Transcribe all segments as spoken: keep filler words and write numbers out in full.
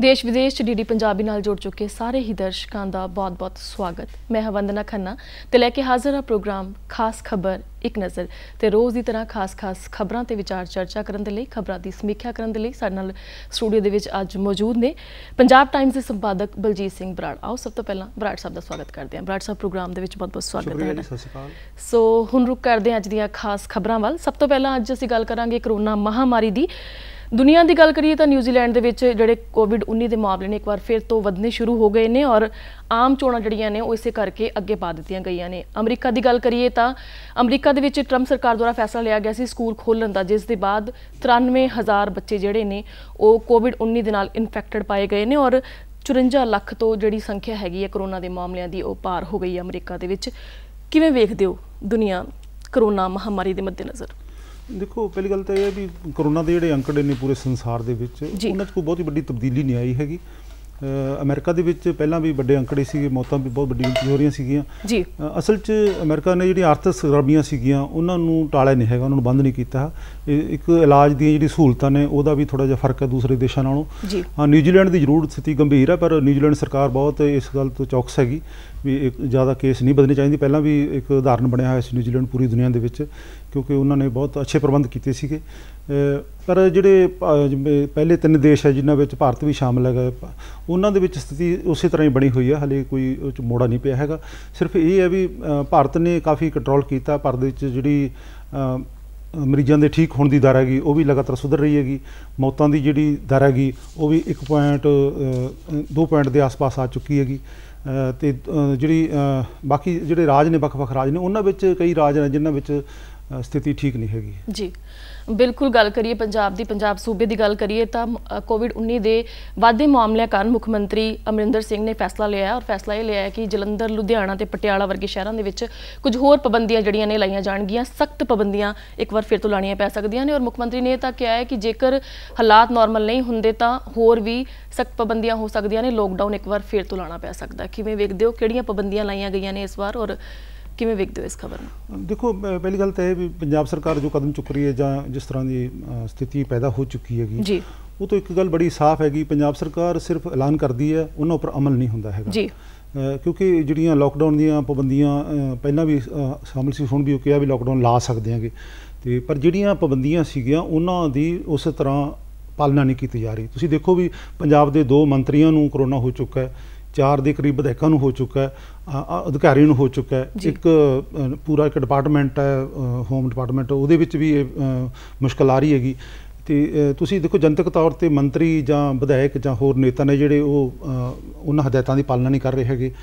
देश विदेश D D Punjabi नाल जुड़ चुके सारे ही दर्शकों का बहुत बहुत स्वागत। मैं हाँ वंदना खन्ना ते लैके हाजिर हाँ प्रोग्राम खास खबर एक नज़र। तो रोज़ की तरह खास खास खबरों ते विचार चर्चा करने लई खबरों की समीक्षा करने लई साडे नाल स्टूडियो दे विच अज मौजूद ने पंजाब टाइम्स के संपादक बलजीत सिंह बराड़। आओ सब तो पहला बराड़ साहब का स्वागत करते हैं। बराड़ साहब प्रोग्राम दे विच बहुत बहुत स्वागत है। सो हुण रुक करते हैं अज दीआं खास खबरां वल। सब तो पहला अज असीं गल करांगे करोना महामारी की। दुनिया की गल करिए तो न्यूजीलैंड के जोड़े कोविड उन्नीस के मामले ने एक बार फिर तो वधने शुरू हो गए हैं और आम चोणां जड़ियां ने इसे करके अगे पा दित्तियां गईयां ने। अमरीका की गल करिए तो अमरीका के ट्रंप सरकार द्वारा फैसला लिया गया सी स्कूल खोलण का, जिस दे बाद तिरानवे हज़ार बच्चे जोड़े ने वो कोविड उन्नीस के नाल इन्फैक्टेड पाए गए हैं और चुरंजा लख तो जी संख्या हैगी है करोना के मामलों की वो पार हो गई है अमरीका के। किवें वेखदे हो दुनिया करोना महामारी के मद्देनज़र? देखो पहली गल तो यह है भी करोना के जोड़े अंकड़े ने पूरे संसार के उन्होंने कोई बहुत ही बड़ी तब्दीली नहीं आई हैगी। अमेरिका के पहला भी बड़े अंकड़े सी, मौतां भी बहुत बड़ी हो रही सी। असल च अमेरिका ने जी आर्थिक सरगर्मियां सीगियां उन्होंने टालिया नहीं है, उन्होंने बंद नहीं किया। एक इलाज दी जी सहूलतां ने वह भी थोड़ा जिहा फर्क है दूसरे देशों नालों। हाँ न्यूजीलैंड की जरूर स्थिति गंभीर है, पर न्यूजीलैंड सरकार बहुत इस गल तो चौकस हैगी भी एक ज़्यादा केस नहीं बदने चाहिए। पहला भी एक उदाहरण बनया हुआ सी न्यूजीलैंड पूरी दुनिया के विच, क्योंकि उन्होंने बहुत अच्छे प्रबंध किए सीगे। पर जिहड़े पहले तीन देश है जिन्हां विच भारत भी शामिल है, उन्हां दे विच स्थिति उस तरह ही बनी हुई है, हले कोई मोड़ा नहीं पिया हैगा। सिर्फ ये है भी भारत ने काफ़ी कंट्रोल किया। भारत विच जिहड़ी मरीजों के ठीक होने की दर हैगी वो भी लगातार सुधर रही हैगी। मौतों की जिहड़ी दर हैगी वो भी एक पॉइंट दो पॉइंट के आस पास आ चुकी हैगी। तो जिहड़ी बाकी जिहड़े राज ने वख-वख राज ने उन्हां विच कई राज ने जिन्हां विच स्थिति ठीक नहीं हैगी। जी बिल्कुल गल करिए पंजाब की, पंजाब सूबे की गल करिए तो कोविड उन्नीस के वाधे मामलों कारण मुख्य मंत्री अमरिंदर सिंह ने फैसला लिया है और फैसला ये लिया है कि जलंधर लुधियाना ते पटियाला वर्गे शहरों के कुछ होर पाबंदियां जड़ियां ने लाइया जाणगियां, सख्त पाबंदियां एक बार फिर तो लाणियां पै सकदियां ने। और मुख्य मंत्री ने यह तक कहा है कि जेकर हालात नॉर्मल नहीं होंदे तो होर भी सख्त पाबंदियां हो सकदियां ने, लॉकडाउन एक बार फिर तो लाना पै सकदा। किवें वेखदे हो किहड़ियां पाबंदियां लाइया गईयां ने इस बार और किवें वेखदे हो इस खबर में? देखो पहली गल तो है भी पंजाब सरकार जो कदम चुक रही है जां जिस तरह की स्थिति पैदा हो चुकी हैगी वो तो एक गल बड़ी साफ हैगी, पंजाब सरकार सिर्फ ऐलान करती है उन्होंने उपर अमल नहीं होंदा हैगा। जी क्योंकि जिहड़ियां लॉकडाउन दीयां पाबंदियां पहलां भी शामिल सी, हुण भी कहा भी लॉकडाउन ला सकते हैं तो, पर जिहड़ियां पाबंदियां सीगियां उन्हां दी उस तरह पालना नहीं की जा रही। तुसीं देखो भी पंजाब के दो मंत्रियों नूं करोना हो चुका है, चार के करीब विधायकों हो चुका है, अधिकारियों हो चुका है, एक पूरा एक डिपार्टमेंट है होम डिपार्टमेंट उहदे विच भी मुश्किल आ रही हैगी। तो तुसीं देखो जनतक तौर पर मंत्री जां विधायक जां होर नेता ने जिहड़े वो उन्हां हदायतां की पालना नहीं कर रहे हैगे।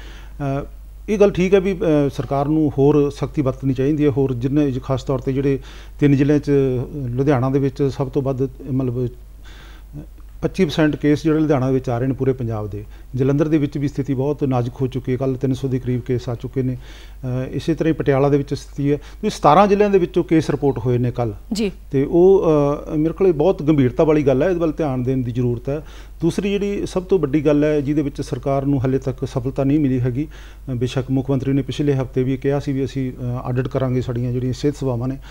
ये गल ठीक है भी सरकार नूं होर सख्ती वरतनी चाहिए है। होर जिन्हें खास तौर पर जिहड़े तीन जिले च लुधियाना दे विच सब तो वध मतलब पच्ची परसेंट केस जो लुधियाना आ रहे हैं पूरे पंजाब के। जलंधर के भी स्थिति बहुत नाजुक हो चुकी है, कल तीन सौ के करीब केस आ चुके हैं। इस तरह पटियाला के स्थिति है तो सतारह जिलों के केस रिपोर्ट हुए हैं कल जी। तो मेरे को बहुत गंभीरता वाली गल है, इस वाल ध्यान देने की जरूरत है। दूसरी जी सब तो वड्डी गल है जिहदे सरकार नूं हले तक सफलता नहीं मिली हैगी। बेशक मुख्य मंत्री ने पिछले हफ्ते भी कहा सी भी असीं आडिट करांगे साड़ियां जिहड़ियां सिहत सेवावां ने।